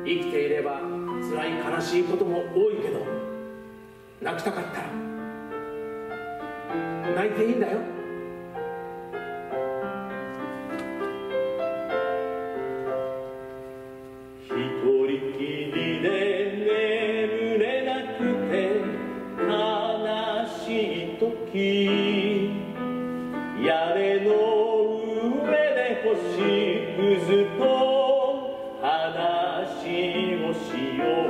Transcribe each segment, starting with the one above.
生きていれば辛い悲しいことも多いけど、泣きたかったら泣いていいんだよ。 一人きりで眠れなくて悲しい時、屋根の上で星屑と話をしよう。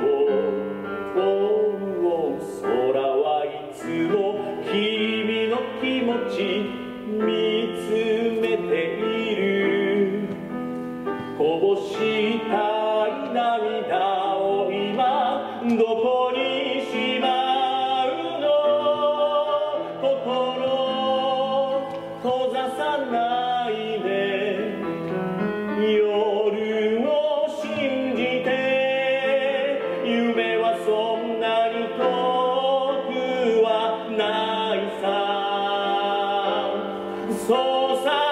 空はいつも君の気持ち見つめている。こぼしたい涙を今どこにしまうの。心閉ざさないで、夜を信じて。夢はそんなに遠くはないさ。そうさ